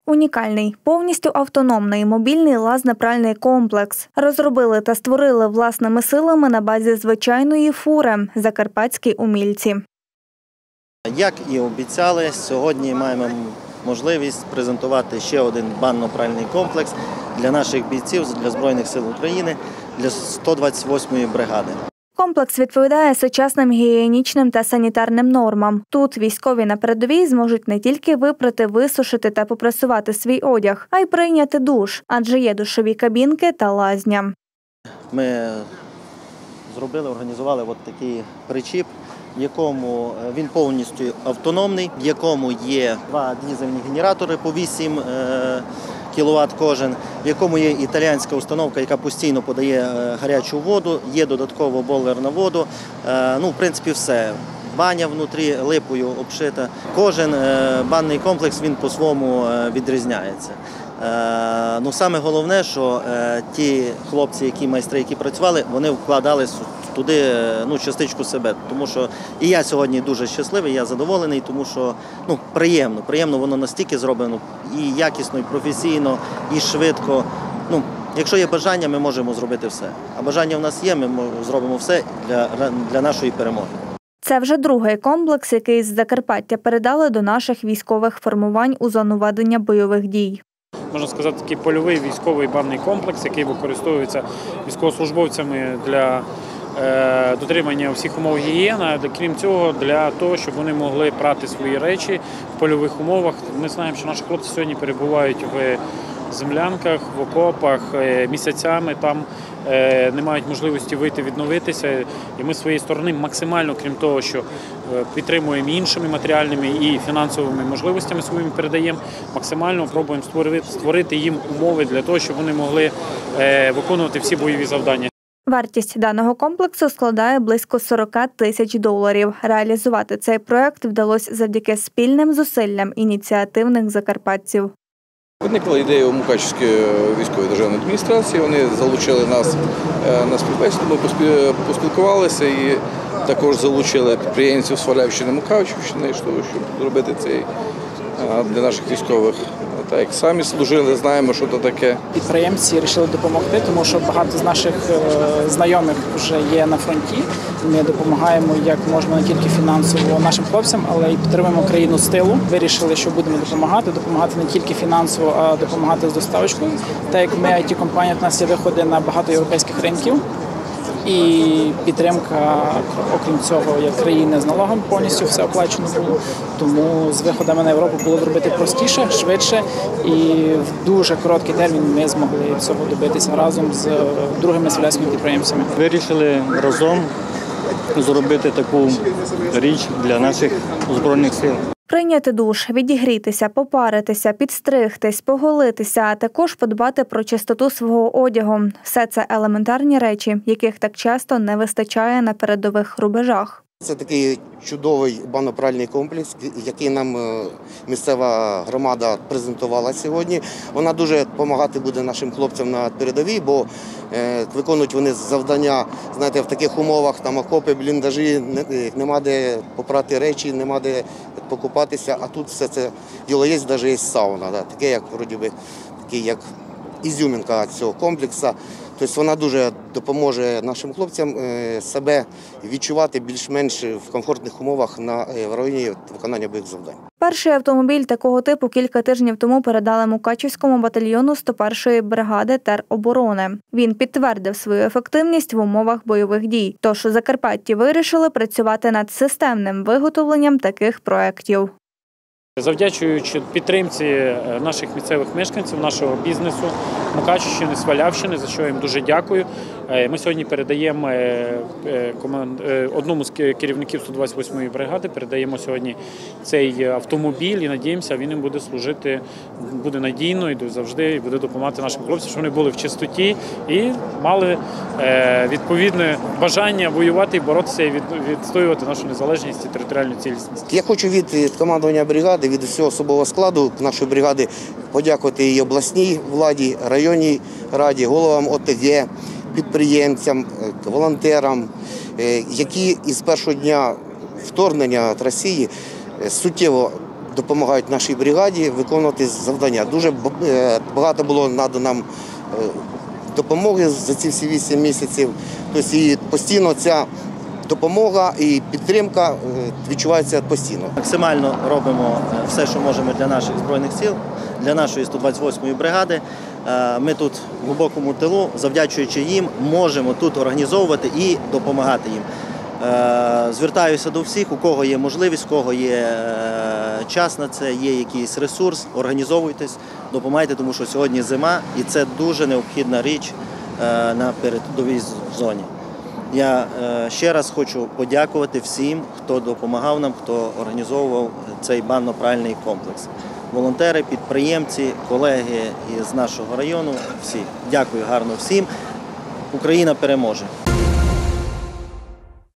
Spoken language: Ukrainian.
Унікальний, повністю автономний мобільний лазно-пральний комплекс. Розробили та створили власними силами на базі звичайної фури – закарпатські умільці. Як і обіцяли, сьогодні маємо можливість презентувати ще один банно-пральний комплекс для наших бійців, для Збройних сил України, для 128-ї бригади. Комплекс відповідає сучасним гігієнічним та санітарним нормам. Тут військові на передовій зможуть не тільки випрати, висушити та попрасувати свій одяг, а й прийняти душ, адже є душові кабінки та лазня. Ми організували такий причіп, в якому він повністю автономний, в якому є 2 дизельні генератори по 8 кВт кожен, в якому є італійська установка, яка постійно подає гарячу воду, є додатково бойлер на воду. В принципі, все. Баня внутрі липою обшита. Кожен банний комплекс він по-своєму відрізняється. Саме головне, що ті хлопці, майстри, які працювали, вони вкладали туди частичку себе. Тому що і я сьогодні дуже щасливий, я задоволений, тому що приємно воно настільки зроблено і якісно, і професійно, і швидко. Якщо є бажання, ми можемо зробити все. А бажання в нас є, ми зробимо все для нашої перемоги. Це вже другий комплекс, який з Закарпаття передали до наших військових формувань у зону ведення бойових дій. Можна сказати, такий польовий військовий банний комплекс, який використовується військовослужбовцями для дотримання всіх умов гігієни, крім цього, для того, щоб вони могли прати свої речі в польових умовах. Ми знаємо, що наші хлопці сьогодні перебувають в землянках, в окопах місяцями, там не мають можливості вийти відновитися. І ми з своєї сторони максимально, крім того, що підтримуємо іншими матеріальними і фінансовими можливостями своїми передаємо, максимально пробуємо створити їм умови для того, щоб вони могли виконувати всі бойові завдання. Вартість даного комплексу складає близько $40 тисяч. Реалізувати цей проект вдалося завдяки спільним зусиллям ініціативних закарпатців. Виникла ідея у Мукачівської військової державної адміністрації, вони залучили нас на співбесіду, ми поспілкувалися і також залучили підприємців Свалявщини, Мукачівщини, щоб зробити цей для наших військових. Так як самі служили, знаємо, що це таке. Підприємці вирішили допомогти, тому що багато з наших знайомих вже є на фронті. Ми допомагаємо як можна не тільки фінансово нашим хлопцям, але й підтримуємо країну з тилу. Вирішили, що будемо допомагати не тільки фінансово, а допомагати з доставочкою. Так як ми IT-компанія, у нас є виходи на багато європейських ринків. І підтримка, окрім цього, як країни з налогом повністю все оплачено було. Тому з виходами на Європу було зробити простіше, швидше і в дуже короткий термін ми змогли цього добитися разом з другими свалявськими підприємцями. Вирішили разом зробити таку річ для наших Збройних сил. Прийняти душ, відігрітися, попаритися, підстригтись, поголитися, а також подбати про чистоту свого одягу. Все це елементарні речі, яких так часто не вистачає на передових рубежах. Це такий чудовий банно-пральний комплекс, який нам місцева громада презентувала сьогодні. Вона дуже допомагати буде нашим хлопцям на передовій, бо виконують вони завдання, знаєте, в таких умовах, там окопи, бліндажі, нема де попрати речі, нема де покупатися, а тут все це діло є, навіть є сауна, таке як, як ізюминка цього комплексу. Тобто вона дуже допоможе нашим хлопцям себе відчувати більш-менш в комфортних умовах в районі виконання бойових завдань. Перший автомобіль такого типу кілька тижнів тому передали Мукачівському батальйону 101-ї бригади тероборони. Він підтвердив свою ефективність в умовах бойових дій. Тож у Закарпатті вирішили працювати над системним виготовленням таких проєктів. Завдячуючи підтримці наших місцевих мешканців, нашого бізнесу, Мукачівщини, Свалявщини, за що я їм дуже дякую. Ми сьогодні передаємо одному з керівників 128-ї бригади, передаємо сьогодні цей автомобіль і надіємося, він їм буде служити, буде надійно і завжди і буде допомагати нашим хлопцям, щоб вони були в чистоті і мали відповідне бажання воювати і боротися і відстоювати нашу незалежність і територіальну цілісність. Я хочу від командування бригади, від усього особового складу нашої бригади подякувати і обласній владі, районній раді, головам ОТГ, підприємцям, волонтерам, які із першого дня вторгнення Росії суттєво допомагають нашій бригаді виконувати завдання. Дуже багато було надано нам допомоги за ці всі 8 місяців. Тобто і постійно ця допомога і підтримка відчувається постійно. Максимально робимо все, що можемо для наших Збройних сил, для нашої 128-ї бригади. Ми тут в глибокому тилу, завдячуючи їм, можемо тут організовувати і допомагати їм. Звертаюся до всіх, у кого є можливість, у кого є час на це, є якийсь ресурс, організовуйтесь, допомагайте, тому що сьогодні зима і це дуже необхідна річ на передовій зоні. Я ще раз хочу подякувати всім, хто допомагав нам, хто організовував цей банно-пральний комплекс. Волонтери, підприємці, колеги із нашого району, всі. Дякую гарно всім. Україна переможе.